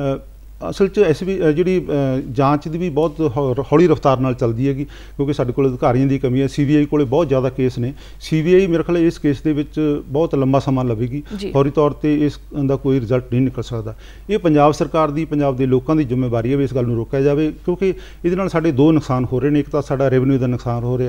ਅਸਲ 'ਚ ਐਸ ਵੀ ਜਿਹੜੀ ਜਾਂਚ ਦੀ ਵੀ ਬਹੁਤ ਹੌਲੀ ਰਫ਼ਤਾਰ ਨਾਲ ਚੱਲਦੀ ਹੈਗੀ, ਕਿਉਂਕਿ ਸਾਡੇ ਕੋਲ ਅਧਿਕਾਰੀਆਂ ਦੀ ਕਮੀ ਹੈ। ਸੀ ਬੀ ਆਈ ਕੋਲ ਬਹੁਤ ਜ਼ਿਆਦਾ ਕੇਸ ਨੇ। ਸੀ ਬੀ ਆਈ ਮੇਰੇ ਖਿਆਲ ਇਸ ਕੇਸ ਦੇ ਵਿੱਚ ਬਹੁਤ ਲੰਬਾ ਸਮਾਂ ਲਵੇਗੀ, ਫੌਰੀ ਤੌਰ 'ਤੇ ਇਸ ਦਾ ਕੋਈ ਰਿਜ਼ਲਟ ਨਹੀਂ ਨਿਕਲ ਸਕਦਾ। ਇਹ ਪੰਜਾਬ ਸਰਕਾਰ ਦੀ, ਪੰਜਾਬ ਦੇ ਲੋਕਾਂ ਦੀ ਜ਼ਿੰਮੇਵਾਰੀ ਹੈ ਵੀ ਇਸ ਗੱਲ ਨੂੰ ਰੋਕਿਆ ਜਾਵੇ, ਕਿਉਂਕਿ ਇਹਦੇ ਨਾਲ ਸਾਡੇ ਦੋ ਨੁਕਸਾਨ ਹੋ ਰਹੇ ਨੇ। ਇੱਕ ਤਾਂ ਸਾਡਾ ਰੈਵਨਿਊ ਦਾ ਨੁਕਸਾਨ ਹੋ ਰਿਹਾ,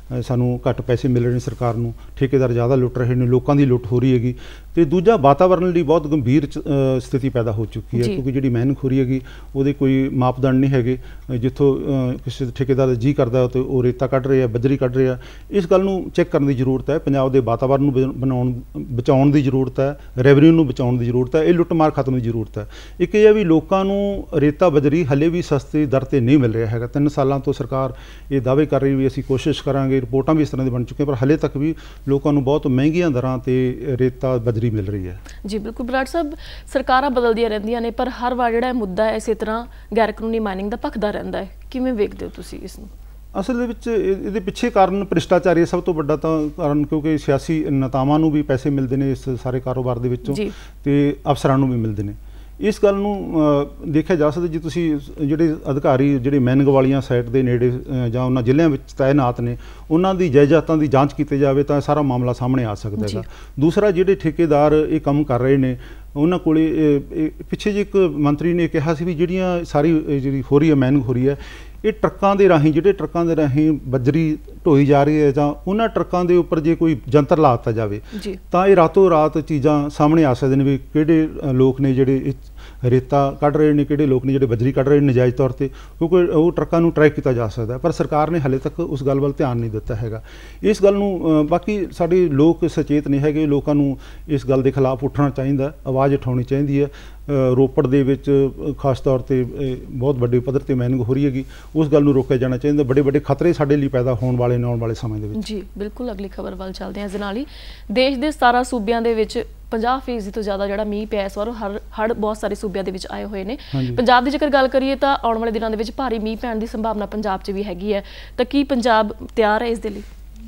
ਸਾਨੂੰ ਘੱਟ ਪੈਸੇ ਮਿਲ ਰਹੇ ਨੇ, ਸਰਕਾਰ ਨੂੰ ਠੇਕੇਦਾਰ ਜ਼ਿਆਦਾ ਲੁੱਟ ਰਹੇ ਨੇ, ਲੋਕਾਂ ਦੀ ਲੁੱਟ ਹੋ ਰਹੀ ਹੈਗੀ। ਤੇ ਦੂਜਾ ਵਾਤਾਵਰਣ ਲਈ ਬਹੁਤ ਗੰਭੀਰ ਸਥਿਤੀ ਪੈਦਾ ਹੋ ਚੁੱਕੀ ਹੈ, ਕਿਉਂਕਿ ਜਿਹੜੀ ਮਿਹਨਤਖੋਰੀ ਹੈਗੀ ਉਹਦੇ ਕੋਈ ਮਾਪਦੰਡ ਨਹੀਂ ਹੈਗੇ। ਜਿੱਥੋਂ ਕਿਸੇ ਠੇਕੇਦਾਰ ਦਾ ਜੀ ਕਰਦਾ ਤੇ ਉਹ ਰੇਤਾ ਕੱਢ ਰਿਹਾ, ਬੱਜਰੀ ਕੱਢ ਰਿਹਾ। ਇਸ ਗੱਲ ਨੂੰ ਚੈੱਕ ਕਰਨ ਦੀ ਜ਼ਰੂਰਤ ਹੈ। ਪੰਜਾਬ ਦੇ ਵਾਤਾਵਰਣ ਨੂੰ ਬਣਾਉਣ ਬਚਾਉਣ ਦੀ ਜ਼ਰੂਰਤ ਹੈ, ਰੈਵਨਿਊ ਨੂੰ ਬਚਾਉਣ ਦੀ ਜ਼ਰੂਰਤ ਹੈ, ਇਹ ਲੁੱਟ ਮਾਰ ਖਤਮ ਦੀ ਜ਼ਰੂਰਤ ਹੈ। ਇੱਕ ਇਹ ਹੈ ਵੀ ਲੋਕਾਂ ਨੂੰ ਰੇਤਾ ਬਜਰੀ ਹਲੇ ਵੀ ਸਸਤੀ ਦਰ 'ਤੇ ਨਹੀਂ ਮਿਲ ਰਿਹਾ ਹੈਗਾ। ਤਿੰਨ ਸਾਲਾਂ ਤੋਂ ਸਰਕਾਰ ਇਹ ਦਾਅਵੇ ਕਰ ਰਹੀ ਵੀ ਅਸੀਂ ਕੋਸ਼ਿਸ਼ ਕਰਾਂਗੇ, ਰਿਪੋਰਟਾਂ ਵੀ ਇਸ ਤਰ੍ਹਾਂ ਦੀ ਬਣ ਚੁੱਕੀਆਂ, ਪਰ ਹਲੇ ਤੱਕ ਵੀ ਲੋਕਾਂ ਨੂੰ ਬਹੁਤ ਮਹਿੰਗੀਆਂ ਦਰਾਂ 'ਤੇ ਰੇਤਾ ਬਜਰੀ ਮਿਲ ਰਹੀ ਹੈ। ਜੀ ਬਿਲਕੁਲ ਬਰਾੜ ਸਾਹਿਬ, ਸਰਕਾਰਾਂ ਬਦਲਦੀਆਂ ਰਹਿੰਦੀਆਂ ਨੇ, ਪਰ ਹਰ ਵਾਰ ਜਿਹੜਾ ਮੁੱਦਾ ਹੈ ਇਸੇ ਤਰ੍ਹਾਂ ਗੈਰ ਕਾਨੂੰਨੀ ਮਾਈਨਿੰਗ ਦਾ ਭਖਦਾ ਰਹਿੰਦਾ ਹੈ। ਕਿਵੇਂ ਵੇਖਦੇ ਹੋ ਤੁਸੀਂ ਇਸ ਨੂੰ? ਅਸਲ ਦੇ ਵਿੱਚ ਇਹਦੇ ਪਿੱਛੇ ਕਾਰਨ ਭ੍ਰਿਸ਼ਟਾਚਾਰ ਹੈ ਸਭ ਤੋਂ ਵੱਡਾ ਤਾਂ ਕਾਰਨ, ਕਿਉਂਕਿ ਸਿਆਸੀ ਨੇਤਾਵਾਂ ਨੂੰ ਵੀ ਪੈਸੇ ਮਿਲਦੇ ਨੇ ਇਸ ਸਾਰੇ ਕਾਰੋਬਾਰ ਦੇ ਵਿੱਚੋਂ ਤੇ ਅਫਸਰਾਂ ਨੂੰ ਵੀ ਮਿਲਦੇ ਨੇ। ਇਸ ਗੱਲ ਨੂੰ ਦੇਖਿਆ ਜਾ ਸਕਦਾ, ਜੇ ਤੁਸੀਂ ਜਿਹੜੇ ਅਧਿਕਾਰੀ ਜਿਹੜੇ ਮੈਨਿੰਗ ਵਾਲੀਆਂ ਸਾਈਟ ਦੇ ਨੇੜੇ ਜਾਂ ਉਹਨਾਂ ਜ਼ਿਲ੍ਹਿਆਂ ਵਿੱਚ ਤਾਇਨਾਤ ਨੇ ਉਹਨਾਂ ਦੀ ਜਾਇਦਾਦਾਂ ਦੀ ਜਾਂਚ ਕੀਤੀ ਜਾਵੇ ਤਾਂ ਸਾਰਾ ਮਾਮਲਾ ਸਾਹਮਣੇ ਆ ਸਕਦਾ ਹੈਗਾ। ਦੂਸਰਾ, ਜਿਹੜੇ ਠੇਕੇਦਾਰ ਇਹ ਕੰਮ ਕਰ ਰਹੇ ਨੇ ਉਹਨਾਂ ਕੋਲੇ ਪਿੱਛੇ ਜਿਹੇ ਇੱਕ ਮੰਤਰੀ ਨੇ ਕਿਹਾ ਸੀ ਵੀ ਜਿਹੜੀਆਂ ਸਾਰੀ ਜਿਹੜੀ ਹੋ ਰਹੀ ਹੈ ਮੈਨਿੰਗ ਹੋ ਰਹੀ ਹੈ ਇਹ ਟਰੱਕਾਂ ਦੇ ਰਾਹੀਂ, ਜਿਹੜੇ ਟਰੱਕਾਂ ਦੇ ਰਾਹੀਂ ਬਜਰੀ ਢੋਈ ਜਾ ਰਹੀ ਹੈ ਜਾਂ ਉਹਨਾਂ ਟਰੱਕਾਂ ਦੇ ਉੱਪਰ ਜੇ ਕੋਈ ਜੰਤਰ ਲਾ ਦਿੱਤਾ ਜਾਵੇ ਤਾਂ ਇਹ ਰਾਤੋਂ ਰਾਤ ਚੀਜ਼ਾਂ ਸਾਹਮਣੇ ਆ ਸਕਦੇ ਨੇ ਵੀ ਕਿਹੜੇ ਲੋਕ ਨੇ ਜਿਹੜੇ ਰੇਤਾ ਕੱਢ ਰਹੇ ਨੇ, ਕਿਹੜੇ ਲੋਕ ਨੇ ਜਿਹੜੇ ਬਜਰੀ ਕੱਢ ਰਹੇ ਨੇ ਨਜਾਇਜ਼ ਤੌਰ 'ਤੇ, ਕਿਉਂਕਿ ਉਹ ਟਰੱਕਾਂ ਨੂੰ ਟਰੈਕ ਕੀਤਾ ਜਾ ਸਕਦਾ। ਪਰ ਸਰਕਾਰ ਨੇ ਹਾਲੇ ਤੱਕ ਉਸ ਗੱਲ ਵੱਲ ਧਿਆਨ ਨਹੀਂ ਦਿੱਤਾ ਹੈਗਾ। ਇਸ ਗੱਲ ਨੂੰ ਬਾਕੀ ਸਾਡੇ ਲੋਕ ਸੁਚੇਤ ਨਹੀਂ ਹੈਗੇ, ਲੋਕਾਂ ਨੂੰ ਇਸ ਗੱਲ ਦੇ ਖਿਲਾਫ ਉੱਠਣਾ ਚਾਹੀਦਾ, ਆਵਾਜ਼ ਉਠਾਉਣੀ ਚਾਹੀਦੀ ਹੈ। ਰੋਪੜ ਦੇ ਵਿੱਚ ਖਾਸ ਤੌਰ 'ਤੇ ਬਹੁਤ ਵੱਡੇ ਪੱਧਰ 'ਤੇ ਮਾਈਨਿੰਗ ਹੋ ਰਹੀ ਹੈਗੀ, ਉਸ ਗੱਲ ਨੂੰ ਰੋਕਿਆ ਜਾਣਾ ਚਾਹੀਦਾ। ਵੱਡੇ ਵੱਡੇ ਖਤਰੇ ਸਾਡੇ ਲਈ ਪੈਦਾ ਹੋਣ ਵਾਲੇ ਨੇ ਆਉਣ ਵਾਲੇ ਸਮੇਂ ਦੇ ਵਿੱਚ। ਜੀ ਬਿਲਕੁਲ, ਅਗਲੀ ਖਬਰ ਵੱਲ ਚੱਲਦੇ ਹਾਂ। ਇਸ ਨਾਲ ਹੀ ਦੇਸ਼ ਦੇ ਸਤਾਰਾਂ ਸੂਬਿਆਂ ਦੇ ਵਿੱਚ ਪੰਜਾਹ ਫੀਸਦੀ ਤੋਂ ਜ਼ਿਆਦਾ ਜਿਹੜਾ ਮੀਂਹ ਪਿਆ ਇਸ ਵਾਰ ਹਰ ਹੜ੍ਹ ਬਹੁਤ ਸਾਰੇ ਸੂਬਿਆਂ ਦੇ ਵਿੱਚ ਆਏ ਹੋਏ ਨੇ। ਪੰਜਾਬ ਦੀ ਜੇਕਰ ਗੱਲ ਕਰੀਏ ਤਾਂ ਆਉਣ ਵਾਲੇ ਦਿਨਾਂ ਦੇ ਵਿੱਚ ਭਾਰੀ ਮੀਂਹ ਪੈਣ ਦੀ ਸੰਭਾਵਨਾ ਪੰਜਾਬ 'ਚ ਵੀ ਹੈਗੀ ਹੈ, ਤਾਂ ਕੀ ਪੰਜਾਬ ਤਿਆਰ ਹੈ ਇਸ ਦੇ ਲਈ?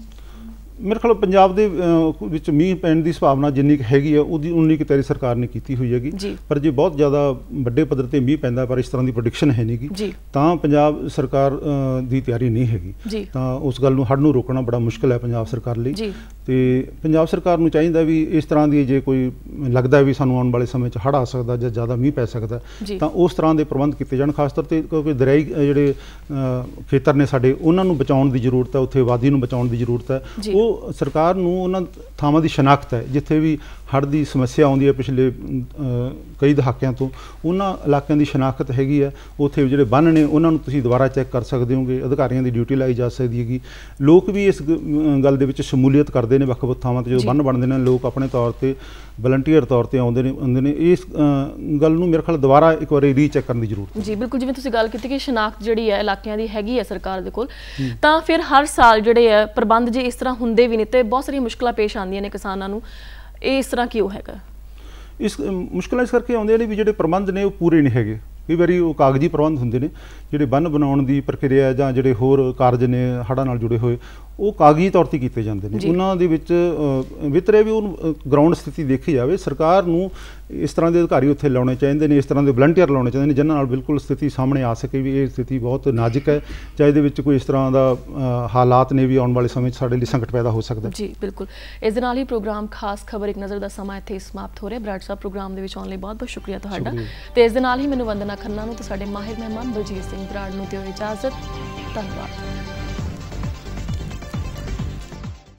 ਮੇਰੇ ਖਿਆਲ ਪੰਜਾਬ ਦੇ ਵਿੱਚ ਮੀਂਹ ਪੈਣ ਦੀ ਸੰਭਾਵਨਾ ਜਿੰਨੀ ਕੁ ਹੈਗੀ ਆ ਉਹਦੀ ਉਨੀ ਕੁ ਤਿਆਰੀ ਸਰਕਾਰ ਨੇ ਕੀਤੀ ਹੋਈ ਹੈਗੀ। ਪਰ ਜੇ ਬਹੁਤ ਜ਼ਿਆਦਾ ਵੱਡੇ ਪੱਧਰ 'ਤੇ ਮੀਂਹ ਪੈਂਦਾ ਪਰ ਇਸ ਤਰ੍ਹਾਂ ਦੀ ਪ੍ਰੈਡਿਕਸ਼ਨ ਹੈ ਨਹੀਂ ਗੀ ਤਾਂ ਪੰਜਾਬ ਸਰਕਾਰ ਦੀ ਤਿਆਰੀ ਨਹੀਂ ਹੈਗੀ, ਤਾਂ ਉਸ ਗੱਲ ਨੂੰ ਹੜ੍ਹ ਨੂੰ ਰੋਕਣਾ ਬੜਾ ਮੁਸ਼ਕਿਲ ਹੈ ਪੰਜਾਬ ਸਰਕਾਰ ਲਈ। ਤੇ ਪੰਜਾਬ ਸਰਕਾਰ ਨੂੰ ਚਾਹੀਦਾ ਵੀ ਇਸ ਤਰ੍ਹਾਂ ਦੀ ਜੇ ਕੋਈ ਲੱਗਦਾ ਵੀ ਸਾਨੂੰ ਆਉਣ ਵਾਲੇ ਸਮੇਂ 'ਚ ਹੜ੍ਹ ਆ ਸਕਦਾ ਜਾਂ ਜ਼ਿਆਦਾ ਮੀਂਹ ਪੈ ਸਕਦਾ ਤਾਂ ਉਸ ਤਰ੍ਹਾਂ ਦੇ ਪ੍ਰਬੰਧ ਕੀਤੇ ਜਾਣ। ਖਾਸ ਤੌਰ 'ਤੇ ਕਿਉਂਕਿ ਦਰਿਆਈ ਜਿਹੜੇ ਖੇਤਰ ਨੇ ਸਾਡੇ ਉਹਨਾਂ ਨੂੰ ਬਚਾਉਣ ਦੀ ਜ਼ਰੂਰਤ ਹੈ, ਉੱਥੇ ਆਬਾਦੀ ਨੂੰ ਬਚਾਉਣ ਦੀ ਜ਼ਰੂਰਤ ਹੈ। ਉਹ ਸਰਕਾਰ ਨੂੰ ਉਹਨਾਂ ਥਾਵਾਂ ਦੀ ਸ਼ਨਾਖਤ ਹੈ ਜਿੱਥੇ ਵੀ ਹੜ੍ਹ ਦੀ ਸਮੱਸਿਆ ਆਉਂਦੀ ਹੈ ਪਿਛਲੇ ਕਈ ਦਹਾਕਿਆਂ ਤੋਂ, ਉਹਨਾਂ ਇਲਾਕਿਆਂ ਦੀ ਸ਼ਨਾਖਤ ਹੈਗੀ ਹੈ। ਉੱਥੇ ਜਿਹੜੇ ਬੰਨ੍ਹ ਨੇ ਉਹਨਾਂ ਨੂੰ ਤੁਸੀਂ ਦੁਬਾਰਾ ਚੈੱਕ ਕਰ ਸਕਦੇ ਹੋਗੇ, ਅਧਿਕਾਰੀਆਂ ਦੀ ਡਿਊਟੀ ਲਾਈ ਜਾ ਸਕਦੀ ਹੈਗੀ। ਲੋਕ ਵੀ ਇਸ ਗੱਲ ਦੇ ਵਿੱਚ ਸ਼ਮੂਲੀਅਤ ਕਰਦੇ ਨੇ, ਵੱਖ ਵੱਖ ਥਾਵਾਂ 'ਤੇ ਜਦੋਂ ਬੰਨ੍ਹ ਬਣਦੇ ਨੇ ਲੋਕ ਆਪਣੇ ਤੌਰ 'ਤੇ ਵਲੰਟੀਅਰ ਤੌਰ 'ਤੇ ਆਉਂਦੇ ਨੇ ਆਉਂਦੇ ਨੇ ਇਸ ਗੱਲ ਨੂੰ ਮੇਰੇ ਖਿਆਲ ਦੁਬਾਰਾ ਇੱਕ ਵਾਰੀ ਰੀਚੈੱਕ ਕਰਨ ਦੀ ਜ਼ਰੂਰਤ ਹੈ। ਜੀ ਬਿਲਕੁਲ, ਜਿਵੇਂ ਤੁਸੀਂ ਗੱਲ ਕੀਤੀ ਕਿ ਸ਼ਨਾਖਤ ਜਿਹੜੀ ਹੈ ਇਲਾਕਿਆਂ ਦੀ ਹੈਗੀ ਹੈ ਸਰਕਾਰ ਦੇ ਕੋਲ, ਤਾਂ ਫਿਰ ਹਰ ਸਾਲ ਜਿਹੜੇ ਹੈ ਪ੍ਰਬੰਧ ਜੇ ਇਸ ਤਰ੍ਹਾਂ ਹੁੰਦੇ ਵੀ ਨੇ ਤੇ ਬਹੁਤ ਸਾਰੀਆਂ ਮੁਸ਼ਕਲਾਂ ਪੇਸ਼ ਆਉਂਦੀਆਂ ਨੇ ਕਿਸਾਨਾਂ ਨੂੰ, ਇਹ ਇਸ ਤਰ੍ਹਾਂ ਕਿਉਂ ਹੈਗਾ? ਇਸ ਮੁਸ਼ਕਲਾਂ ਇਸ ਕਰਕੇ ਆਉਂਦੀਆਂ ਨੇ ਵੀ ਜਿਹੜੇ ਪ੍ਰਬੰਧ ਨੇ ਉਹ ਪੂਰੇ ਨਹੀਂ ਹੈਗੇ। ਕਈ ਵਾਰੀ ਉਹ ਕਾਗਜ਼ੀ ਪ੍ਰਬੰਧ ਹੁੰਦੇ ਨੇ, ਜਿਹੜੇ ਬੰਨ੍ਹ ਬਣਾਉਣ ਦੀ ਪ੍ਰਕਿਰਿਆ ਜਾਂ ਜਿਹੜੇ ਹੋਰ ਕਾਰਜ ਨੇ ਹੜ੍ਹਾਂ ਨਾਲ ਜੁੜੇ ਹੋਏ ਉਹ ਕਾਗਜ਼ੀ ਤੌਰ 'ਤੇ ਕੀਤੇ ਜਾਂਦੇ ਨੇ। ਉਹਨਾਂ ਦੇ ਵਿੱਚ ਵਿਤਰੇ ਵੀ ਉਹਨੂੰ ਗਰਾਊਂਡ ਸਥਿਤੀ ਦੇਖੀ ਜਾਵੇ। ਸਰਕਾਰ ਨੂੰ ਇਸ ਤਰ੍ਹਾਂ ਦੇ ਅਧਿਕਾਰੀ ਉੱਥੇ ਲਾਉਣੇ ਚਾਹੀਦੇ ਨੇ, ਇਸ ਤਰ੍ਹਾਂ ਦੇ ਵਲੰਟੀਅਰ ਲਾਉਣੇ ਚਾਹੀਦੇ ਨੇ ਜਿਨ੍ਹਾਂ ਨਾਲ ਬਿਲਕੁਲ ਸਥਿਤੀ ਸਾਹਮਣੇ ਆ ਸਕੇ ਵੀ ਇਹ ਸਥਿਤੀ ਬਹੁਤ ਨਾਜ਼ੁਕ ਹੈ ਜਾਂ ਇਹਦੇ ਵਿੱਚ ਕੋਈ ਇਸ ਤਰ੍ਹਾਂ ਦਾ ਹਾਲਾਤ ਨੇ ਵੀ ਆਉਣ ਵਾਲੇ ਸਮੇਂ 'ਚ ਸਾਡੇ ਲਈ ਸੰਕਟ ਪੈਦਾ ਹੋ ਸਕਦਾ। ਜੀ ਬਿਲਕੁਲ, ਇਸ ਦੇ ਨਾਲ ਹੀ ਪ੍ਰੋਗਰਾਮ ਖਾਸ ਖਬਰ ਇੱਕ ਨਜ਼ਰ ਦਾ ਸਮਾਂ ਇੱਥੇ ਸਮਾਪਤ ਹੋ ਰਿਹਾ। ਬਰਾੜ ਸਾਹਿਬ, ਪ੍ਰੋਗਰਾਮ ਦੇ ਵਿੱਚ ਆਉਣ ਲਈ ਬਹੁਤ ਬਹੁਤ ਸ਼ੁਕਰੀਆ ਤੁਹਾਡਾ। ਤੇ ਇਸ ਦੇ ਨਾਲ ਹੀ ਮੈਨੂੰ ਵੰਦਨਾ ਖੰਨਾ ਨੂੰ ਤੇ ਸਾਡੇ ਮਾਹਿਰ ਮਹਿਮਾਨ ਬਲਜੀਤ ਸਿੰਘ ਬਰਾੜ ਨੂੰ ਦਿਓ ਇਜਾਜ਼ਤ। ਧੰਨਵਾਦ।